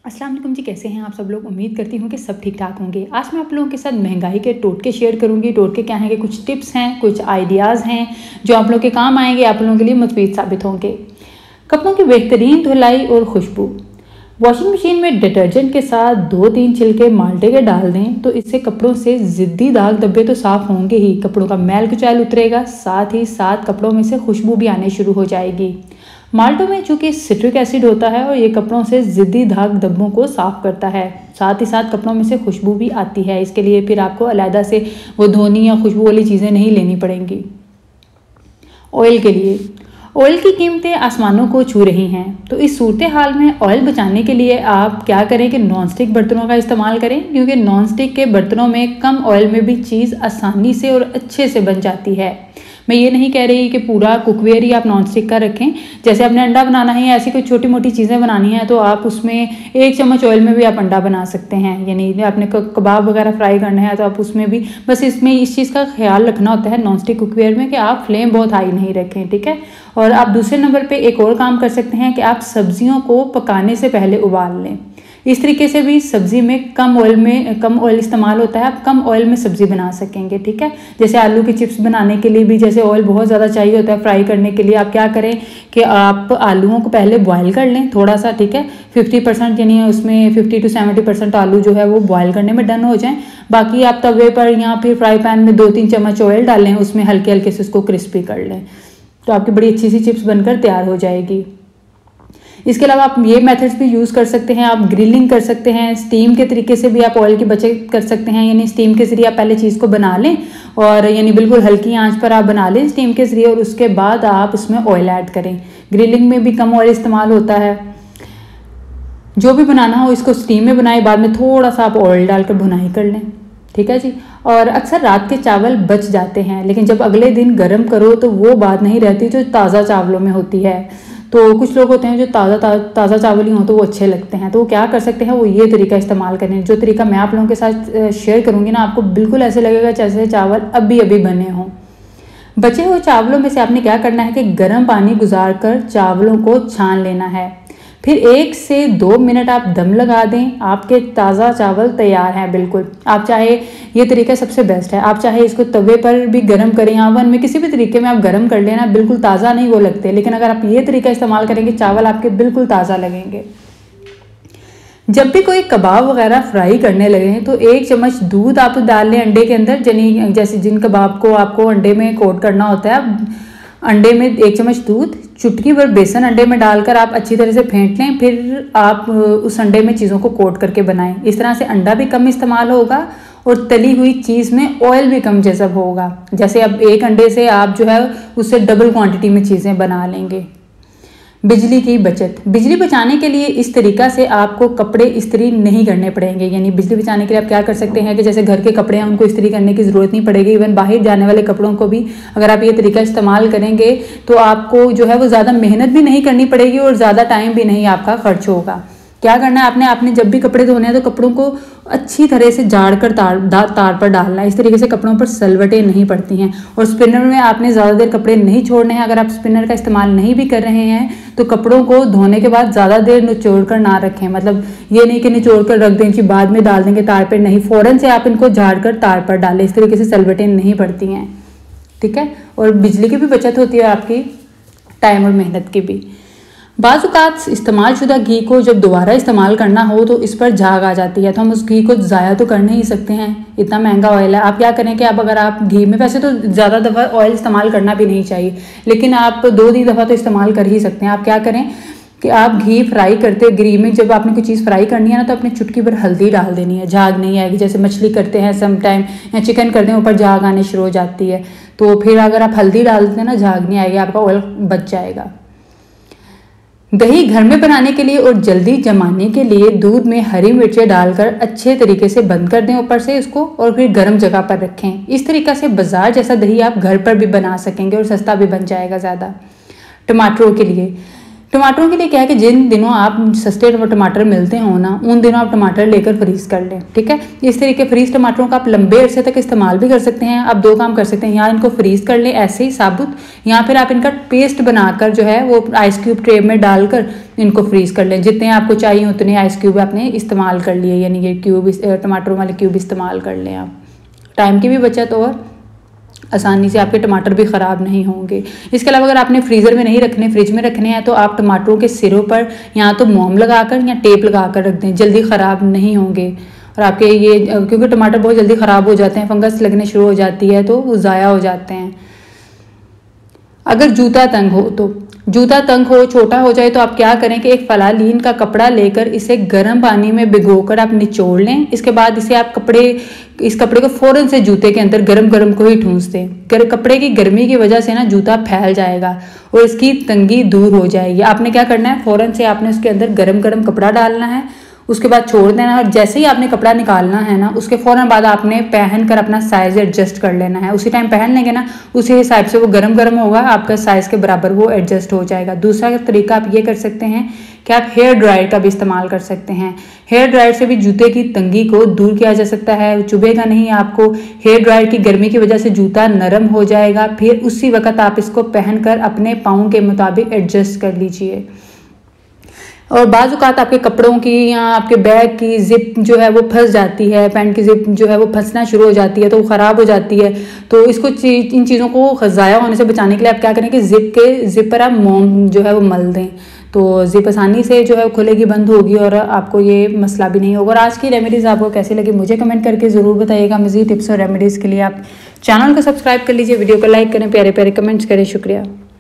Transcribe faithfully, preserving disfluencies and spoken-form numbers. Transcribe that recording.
अस्सलाम वालेकुम जी, कैसे हैं आप सब लोग। उम्मीद करती हूँ कि सब ठीक ठाक होंगे। आज मैं आप लोगों के साथ महंगाई के टोटके शेयर करूँगी। टोटके क्या हैं कि कुछ टिप्स हैं, कुछ आइडियाज़ हैं जो आप लोगों के काम आएंगे, आप लोगों के लिए मुफीद साबित होंगे। कपड़ों की बेहतरीन धुलाई और खुशबू। वॉशिंग मशीन में डिटर्जेंट के साथ दो तीन छिलके माल्टे के डाल दें तो इससे कपड़ों से ज़िद्दी दाग धब्बे तो साफ़ होंगे ही, कपड़ों का मैल कुचैल उतरेगा, साथ ही साथ कपड़ों में से खुशबू भी आने शुरू हो जाएगी। माल्टो में चूंकि सिट्रिक एसिड होता है और ये कपड़ों से ज़िद्दी दाग धब्बों को साफ़ करता है, साथ ही साथ कपड़ों में से खुशबू भी आती है। इसके लिए फिर आपको अलहदा से वो धोनी या खुशबू वाली चीज़ें नहीं लेनी पड़ेंगी। ऑयल के लिए, ऑयल की कीमतें आसमानों को छू रही हैं, तो इस सूरत हाल में ऑयल बचाने के लिए आप क्या करें कि नॉनस्टिक बर्तनों का इस्तेमाल करें, क्योंकि नॉनस्टिक के बर्तनों में कम ऑयल में भी चीज़ आसानी से और अच्छे से बन जाती है। मैं ये नहीं कह रही कि पूरा कुकवेयर ही आप नॉनस्टिक का रखें। जैसे आपने अंडा बनाना है या ऐसी कोई छोटी मोटी चीज़ें बनानी है तो आप उसमें एक चम्मच ऑयल में भी आप अंडा बना सकते हैं। यानी आपने कबाब वगैरह फ्राई करना है तो आप उसमें भी, बस इसमें इस चीज़ का ख्याल रखना होता है नॉनस्टिक कुकवेयर में कि आप फ्लेम बहुत हाई नहीं रखें, ठीक है। और आप दूसरे नंबर पर एक और काम कर सकते हैं कि आप सब्जियों को पकाने से पहले उबाल लें। इस तरीके से भी सब्ज़ी में कम ऑयल में कम ऑयल इस्तेमाल होता है, आप कम ऑयल में सब्ज़ी बना सकेंगे, ठीक है। जैसे आलू की चिप्स बनाने के लिए भी जैसे ऑयल बहुत ज़्यादा चाहिए होता है फ्राई करने के लिए, आप क्या करें कि आप आलूओं को पहले बॉयल कर लें थोड़ा सा, ठीक है। फिफ्टी परसेंट यानी उसमें फिफ्टी टू सेवेंटी परसेंट आलू जो है वो बॉयल करने में डन हो जाएं। बाकी आप तवे पर या फिर फ्राई पैन में दो तीन चम्मच ऑयल डालें, उसमें हल्के हल्के से उसको क्रिस्पी कर लें, तो आपकी बड़ी अच्छी सी चिप्स बनकर तैयार हो जाएगी। इसके अलावा आप ये मेथड्स भी यूज़ कर सकते हैं, आप ग्रिलिंग कर सकते हैं, स्टीम के तरीके से भी आप ऑयल की बचत कर सकते हैं। यानी स्टीम के ज़रिए आप पहले चीज़ को बना लें और यानी बिल्कुल हल्की आंच पर आप बना लें स्टीम के ज़रिए, और उसके बाद आप उसमें ऑयल ऐड करें। ग्रिलिंग में भी कम ऑयल इस्तेमाल होता है। जो भी बनाना हो इसको स्टीम में बनाएं, बाद में थोड़ा सा आप ऑयल डालकर भुनाई कर लें, ठीक है जी। और अक्सर रात के चावल बच जाते हैं, लेकिन जब अगले दिन गर्म करो तो वो बात नहीं रहती जो ताज़ा चावलों में होती है। तो कुछ लोग होते हैं जो ताज़ा ता, ताज़ा चावल ही हो तो वो अच्छे लगते हैं, तो वो क्या कर सकते हैं, वो ये तरीका इस्तेमाल करें। जो तरीका मैं आप लोगों के साथ शेयर करूँगी ना, आपको बिल्कुल ऐसे लगेगा जैसे चावल अभी अभी बने हों। बचे हुए चावलों में से आपने क्या करना है कि गर्म पानी गुजार कर चावलों को छान लेना है, फिर एक से दो मिनट आप दम लगा दें, आपके ताज़ा चावल तैयार हैं बिल्कुल। आप चाहे ये तरीका सबसे बेस्ट है, आप चाहे इसको तवे पर भी गर्म करें या ओवन में, किसी भी तरीके में आप गर्म कर लेना, बिल्कुल ताज़ा नहीं वो लगते, लेकिन अगर आप ये तरीका इस्तेमाल करेंगे चावल आपके बिल्कुल ताज़ा लगेंगे। जब भी कोई कबाब वगैरह फ्राई करने लगे तो एक चम्मच दूध आप डाल लें अंडे के अंदर। यानी जैसे जिन कबाब को आपको अंडे में कोट करना होता है, अंडे में एक चम्मच दूध, चुटकी भर बेसन अंडे में डालकर आप अच्छी तरह से फेंट लें, फिर आप उस अंडे में चीज़ों को कोट करके बनाएं। इस तरह से अंडा भी कम इस्तेमाल होगा और तली हुई चीज़ में ऑयल भी कम जज़ब होगा। जैसे अब एक अंडे से आप जो है उससे डबल क्वांटिटी में चीज़ें बना लेंगे। बिजली की बचत, बिजली बचाने के लिए इस तरीका से आपको कपड़े इस्त्री नहीं करने पड़ेंगे। यानी बिजली बचाने के लिए आप क्या कर सकते हैं कि जैसे घर के कपड़े हैं उनको इस्त्री करने की ज़रूरत नहीं पड़ेगी। इवन बाहर जाने वाले कपड़ों को भी अगर आप ये तरीका इस्तेमाल करेंगे तो आपको जो है वो ज़्यादा मेहनत भी नहीं करनी पड़ेगी और ज़्यादा टाइम भी नहीं आपका खर्च होगा। क्या करना है आपने आपने जब भी कपड़े धोने हैं तो कपड़ों को अच्छी तरह से झाड़ कर तार दा, तार पर डालना है। इस तरीके से कपड़ों पर सलवटें नहीं पड़ती हैं। और स्पिनर में आपने ज़्यादा देर कपड़े नहीं छोड़ने हैं। अगर आप स्पिनर का इस्तेमाल नहीं भी कर रहे हैं तो कपड़ों को धोने के बाद ज़्यादा देर निचोड़ कर ना रखें। मतलब ये नहीं कि निचोड़ कर रख दें कि बाद में डाल देंगे तार पर, नहीं, फ़ौरन से आप इनको झाड़ कर तार पर डालें। इस तरीके से सलवटें नहीं पड़ती हैं, ठीक है। और बिजली की भी बचत होती है, आपकी टाइम और मेहनत की भी। बाज़ औक़ात इस्तेमाल शुदा घी को जब दोबारा इस्तेमाल करना हो तो इस पर झाग आ जाती है, तो हम उस घी को ज़ाया तो कर नहीं सकते हैं, इतना महंगा ऑयल है। आप क्या करें कि आप अगर आप घी में, वैसे तो ज़्यादा दफ़ा ऑयल इस्तेमाल करना भी नहीं चाहिए, लेकिन आप दो तीन दफ़ा तो इस्तेमाल कर ही सकते हैं। आप क्या करें कि आप घी फ्राई करते, घी में जब आपने कोई चीज़ फ्राई करनी है ना तो अपने चुटकी भर हल्दी डाल देनी है, झाग नहीं आएगी। जैसे मछली करते हैं सम टाइम या चिकन करते हैं ऊपर झाग आने शुरू हो जाती है, तो फिर अगर आप हल्दी डाल देते हैं ना झाग नहीं आएगी, आपका ऑयल बच जाएगा। दही घर में बनाने के लिए और जल्दी जमाने के लिए दूध में हरी मिर्चें डालकर अच्छे तरीके से बंद कर दें ऊपर से इसको, और फिर गर्म जगह पर रखें। इस तरीका से बाजार जैसा दही आप घर पर भी बना सकेंगे और सस्ता भी बन जाएगा ज़्यादा। टमाटरों के लिए टमाटरों के लिए क्या है कि जिन दिनों आप सस्ते टमाटर मिलते हो ना, उन दिनों आप टमाटर लेकर फ्रीज़ कर लें, ठीक है। इस तरीके फ्रीज़ टमाटरों का आप लंबे अरसे तक इस्तेमाल भी कर सकते हैं। आप दो काम कर सकते हैं, या इनको फ्रीज़ कर लें ऐसे ही साबुत, या फिर आप इनका पेस्ट बनाकर जो है वो आइस क्यूब ट्रे में डालकर इनको फ्रीज़ कर लें। जितने आपको चाहिए उतने आइस क्यूब आपने इस्तेमाल कर लिए, यानी ये क्यूब टमाटरों वाले क्यूब इस्तेमाल कर लें आप। टाइम की भी बचत और आसानी से आपके टमाटर भी ख़राब नहीं होंगे। इसके अलावा अगर आपने फ्रीज़र में नहीं रखने, फ्रिज में रखने हैं, तो आप टमाटरों के सिरों पर या तो मोम लगाकर या टेप लगाकर रख दें, जल्दी ख़राब नहीं होंगे। और आपके ये, क्योंकि टमाटर बहुत जल्दी ख़राब हो जाते हैं, फंगस लगने शुरू हो जाती है तो वो ज़ाया हो जाते हैं। अगर जूता तंग हो तो जूता तंग हो, छोटा हो जाए, तो आप क्या करें कि एक फलालीन का कपड़ा लेकर इसे गर्म पानी में भिगोकर आप निचोड़ लें। इसके बाद इसे आप कपड़े इस कपड़े को फ़ौरन से जूते के अंदर गरम गरम को ही ठूंस दें। गर, कपड़े की गर्मी की वजह से ना जूता फैल जाएगा और इसकी तंगी दूर हो जाएगी। आपने क्या करना है, फ़ौरन से आपने उसके अंदर गरम गरम कपड़ा डालना है, उसके बाद छोड़ देना है। और जैसे ही आपने कपड़ा निकालना है ना, उसके फ़ौरन बाद आपने पहन कर अपना साइज़ एडजस्ट कर लेना है। उसी टाइम पहन लेंगे ना, उसी हिसाब से वो गरम गरम होगा, आपका साइज़ के बराबर वो एडजस्ट हो जाएगा। दूसरा तरीका आप ये कर सकते हैं कि आप हेयर ड्रायर का भी इस्तेमाल कर सकते हैं। हेयर ड्रायर से भी जूते की तंगी को दूर किया जा सकता है, चुभेगा नहीं आपको। हेयर ड्रायर की गर्मी की वजह से जूता नरम हो जाएगा, फिर उसी वक्त आप इसको पहनकर अपने पाँव के मुताबिक एडजस्ट कर लीजिए। और बाज़ औक़ात आपके कपड़ों की या आपके बैग की ज़िप जो है वो फंस जाती है, पैंट की ज़िप जो है वो फंसना शुरू हो जाती है, तो वो ख़राब हो जाती है। तो इसको चीज इन चीज़ों को ज़ाया होने से बचाने के लिए आप क्या करें कि ज़िप के ज़िप पर आप मोम जो है वो मल दें, तो ज़िप आसानी से जो है खुलेगी, बंद होगी और आपको ये मसला भी नहीं होगा। और आज की रेमेडीज़ आपको कैसी लगी मुझे कमेंट करके ज़रूर बताइएगा। मज़ीद टिप्स और रेमेडीज़ के लिए आप चैनल को सब्सक्राइब कर लीजिए, वीडियो को लाइक करें, प्यारे प्यारे कमेंट्स करें। शुक्रिया।